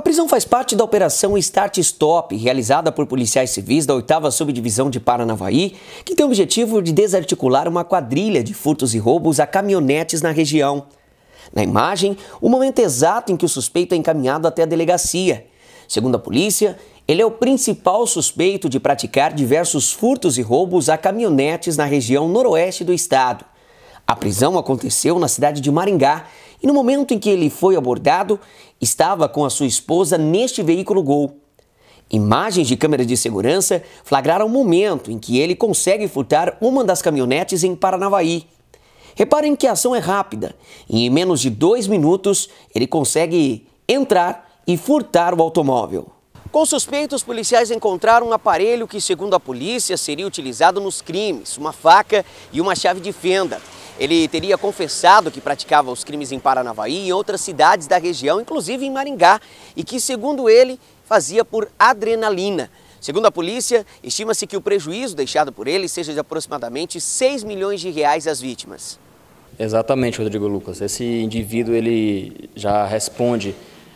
prisão faz parte da Operação Start Stop, realizada por policiais civis da 8ª Subdivisão de Paranavaí, que tem o objetivo de desarticular uma quadrilha de furtos e roubos a caminhonetes na região. Na imagem, o momento exato em que o suspeito é encaminhado até a delegacia. Segundo a polícia, ele é o principal suspeito de praticar diversos furtos e roubos a caminhonetes na região noroeste do estado. A prisão aconteceu na cidade de Maringá e no momento em que ele foi abordado, estava com a sua esposa neste veículo Gol. Imagens de câmeras de segurança flagraram o momento em que ele consegue furtar uma das caminhonetes em Paranavaí. Reparem que a ação é rápida e em menos de 2 minutos ele consegue entrar e furtar o automóvel. Com o suspeito, os policiais encontraram um aparelho que, segundo a polícia, seria utilizado nos crimes, uma faca e uma chave de fenda. Ele teria confessado que praticava os crimes em Paranavaí e em outras cidades da região, inclusive em Maringá, e que, segundo ele, fazia por adrenalina. Segundo a polícia, estima-se que o prejuízo deixado por ele seja de aproximadamente 6 milhões de reais às vítimas. Exatamente, Rodrigo Lucas. Esse indivíduo ele já responde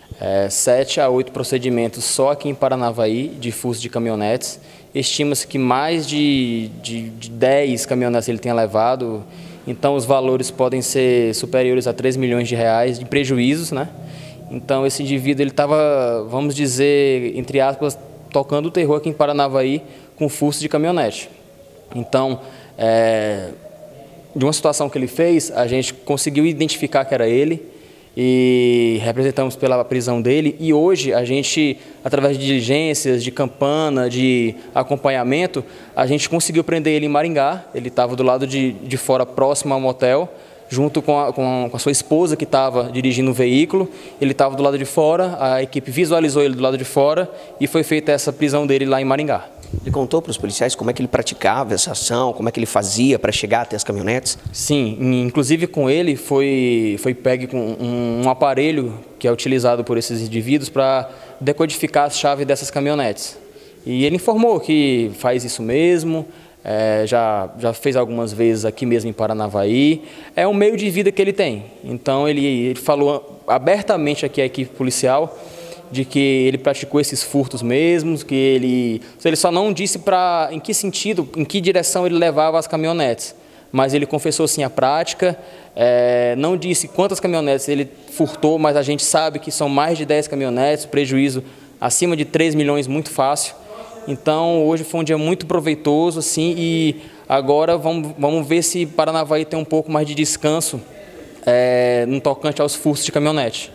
7 a 8 procedimentos só aqui em Paranavaí de furto de caminhonetes. Estima-se que mais de 10 caminhonetes ele tenha levado. Então os valores podem ser superiores a 3 milhões de reais de prejuízos, né? Então esse indivíduo ele estava, vamos dizer, entre aspas, tocando o terror aqui em Paranavaí com furto de caminhonete. Então, de uma situação que ele fez, a gente conseguiu identificar que era ele e representamos pela prisão dele. E hoje a gente, através de diligências, de campana, de acompanhamento, a gente conseguiu prender ele em Maringá. Ele estava do lado de fora, próximo ao motel, junto com a sua esposa que estava dirigindo o veículo. Ele estava do lado de fora, a equipe visualizou ele do lado de fora e foi feita essa prisão dele lá em Maringá. Ele contou para os policiais como é que ele praticava essa ação, como é que ele fazia para chegar até as caminhonetes? Sim, inclusive com ele foi pegue com um aparelho que é utilizado por esses indivíduos para decodificar as chaves dessas caminhonetes. E ele informou que faz isso mesmo, já fez algumas vezes aqui mesmo em Paranavaí. É um meio de vida que ele tem. Então ele falou abertamente aqui à equipe policial de que ele praticou esses furtos mesmos, que ele só não disse em que sentido, em que direção ele levava as caminhonetes, mas ele confessou sim a prática, não disse quantas caminhonetes ele furtou, mas a gente sabe que são mais de 10 caminhonetes, prejuízo acima de 3 milhões muito fácil. Então hoje foi um dia muito proveitoso assim, e agora vamos ver se Paranavaí tem um pouco mais de descanso no tocante aos furtos de caminhonete.